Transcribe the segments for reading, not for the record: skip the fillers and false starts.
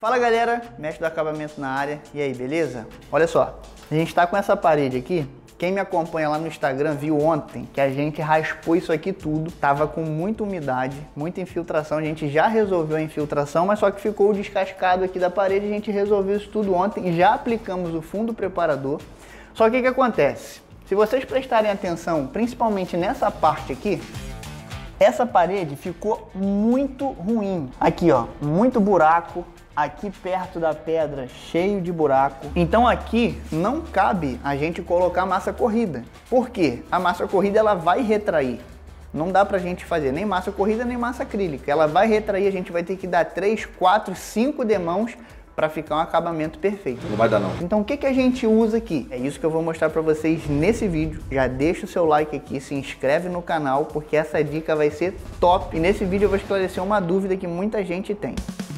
Fala galera, mestre do acabamento na área, e aí, beleza? Olha só, a gente tá com essa parede aqui, quem me acompanha lá no Instagram viu ontem que a gente raspou isso aqui tudo, tava com muita umidade, muita infiltração, a gente já resolveu a infiltração, mas só que ficou o descascado aqui da parede, a gente resolveu isso tudo ontem e já aplicamos o fundo preparador. Só que o que acontece? Se vocês prestarem atenção, principalmente nessa parte aqui, essa parede ficou muito ruim. Aqui ó, muito buraco. Aqui perto da pedra, cheio de buraco. Então aqui não cabe a gente colocar massa corrida. Por quê? A massa corrida ela vai retrair. Não dá pra gente fazer nem massa corrida nem massa acrílica. Ela vai retrair, a gente vai ter que dar 3, 4, 5 demãos para ficar um acabamento perfeito. Não vai dar não. Então o que a gente usa aqui? É isso que eu vou mostrar para vocês nesse vídeo. Já deixa o seu like aqui, se inscreve no canal, porque essa dica vai ser top. E nesse vídeo eu vou esclarecer uma dúvida que muita gente tem.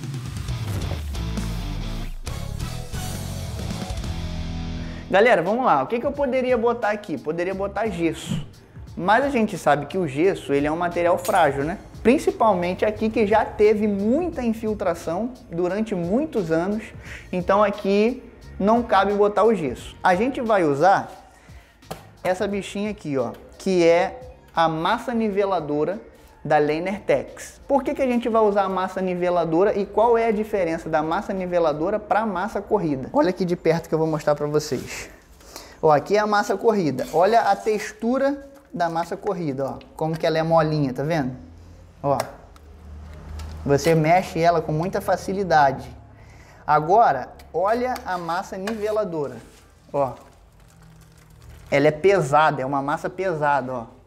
Galera, vamos lá, o que eu poderia botar aqui? Poderia botar gesso, mas a gente sabe que o gesso ele é um material frágil, né? Principalmente aqui que já teve muita infiltração durante muitos anos, então aqui não cabe botar o gesso. A gente vai usar essa bichinha aqui, ó, que é a massa niveladora da Lainertex. Por que a gente vai usar a massa niveladora e qual é a diferença da massa niveladora para a massa corrida? Olha aqui de perto que eu vou mostrar para vocês. Ó, aqui é a massa corrida. Olha a textura da massa corrida, ó, como que ela é molinha, tá vendo? Ó, você mexe ela com muita facilidade. Agora, olha a massa niveladora, ó. Ela é pesada, é uma massa pesada, ó.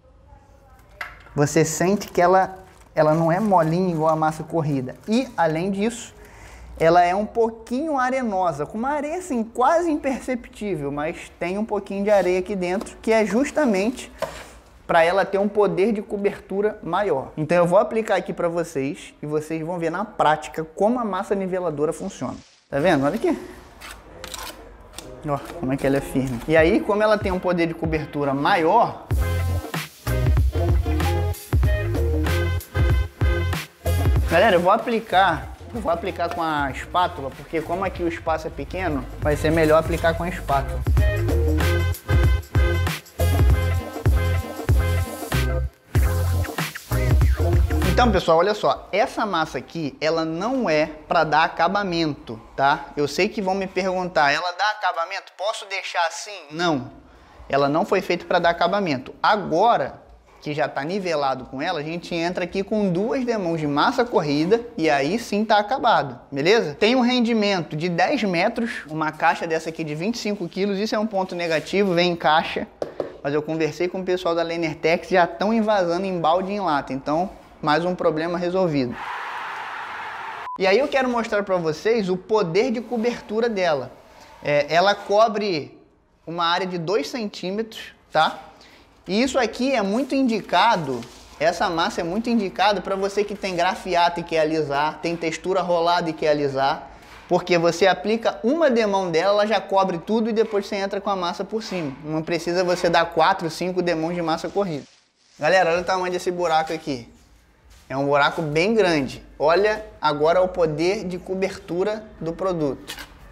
Você sente que ela não é molinha igual a massa corrida. E, além disso, ela é um pouquinho arenosa, com uma areia assim, quase imperceptível, mas tem um pouquinho de areia aqui dentro, que é justamente para ela ter um poder de cobertura maior. Então eu vou aplicar aqui para vocês e vocês vão ver na prática como a massa niveladora funciona. Tá vendo? Olha aqui. Ó, como é que ela é firme. E aí, como ela tem um poder de cobertura maior, galera, eu vou aplicar com a espátula, porque como aqui o espaço é pequeno, vai ser melhor aplicar com a espátula. Então, pessoal, olha só, essa massa aqui, ela não é para dar acabamento, tá? Eu sei que vão me perguntar, ela dá acabamento? Posso deixar assim? Não, ela não foi feita para dar acabamento. Agora que já está nivelado com ela, a gente entra aqui com 2 demãos de massa corrida e aí sim está acabado, beleza? Tem um rendimento de 10 metros, uma caixa dessa aqui de 25 quilos, isso é um ponto negativo, vem em caixa, mas eu conversei com o pessoal da Lainertex, já estão invasando em balde e em lata, então mais um problema resolvido. E aí eu quero mostrar para vocês o poder de cobertura dela. Ela cobre uma área de 2 centímetros, tá? E isso aqui é muito indicado, essa massa é muito indicada para você que tem grafiato e quer alisar, tem textura rolada e quer alisar, porque você aplica uma demão dela, ela já cobre tudo e depois você entra com a massa por cima. Não precisa você dar 4, 5 demãos de massa corrida. Galera, olha o tamanho desse buraco aqui. É um buraco bem grande. Olha agora o poder de cobertura do produto.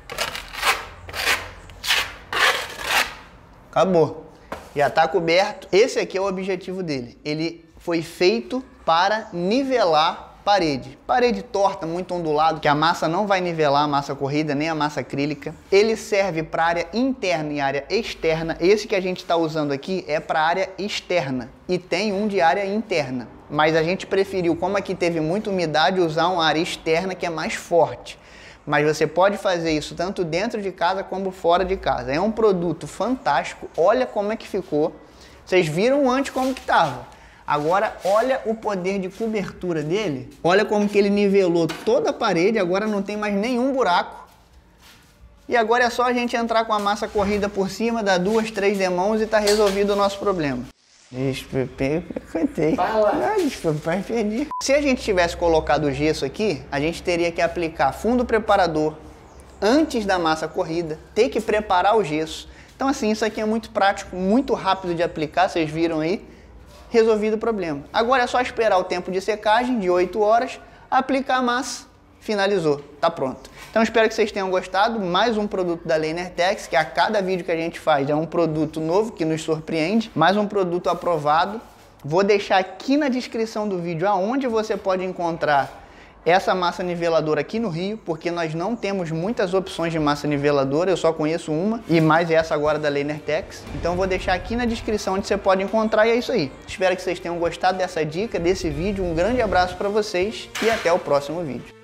Acabou. Já está coberto. Esse aqui é o objetivo dele. Ele foi feito para nivelar parede. Parede torta, muito ondulado, que a massa não vai nivelar a massa corrida, nem a massa acrílica. Ele serve para área interna e área externa. Esse que a gente está usando aqui é para área externa. E tem um de área interna. Mas a gente preferiu, como aqui teve muita umidade, usar uma área externa que é mais forte. Mas você pode fazer isso tanto dentro de casa como fora de casa. É um produto fantástico. Olha como é que ficou. Vocês viram antes como que estava. Agora olha o poder de cobertura dele. Olha como que ele nivelou toda a parede. Agora não tem mais nenhum buraco. E agora é só a gente entrar com a massa corrida por cima, dar 2, 3 demãos e está resolvido o nosso problema. Contei. Perdi. Se a gente tivesse colocado o gesso aqui, a gente teria que aplicar fundo preparador antes da massa corrida, ter que preparar o gesso. Então assim, isso aqui é muito prático, muito rápido de aplicar, vocês viram aí, resolvido o problema. Agora é só esperar o tempo de secagem de 8 horas, aplicar a massa, finalizou, tá pronto. Então espero que vocês tenham gostado, mais um produto da LanerTex, que a cada vídeo que a gente faz é um produto novo que nos surpreende, mais um produto aprovado. Vou deixar aqui na descrição do vídeo aonde você pode encontrar essa massa niveladora aqui no Rio, porque nós não temos muitas opções de massa niveladora, eu só conheço uma, e mais essa agora da LanerTex. Então vou deixar aqui na descrição onde você pode encontrar, e é isso aí. Espero que vocês tenham gostado dessa dica, desse vídeo. Um grande abraço para vocês e até o próximo vídeo.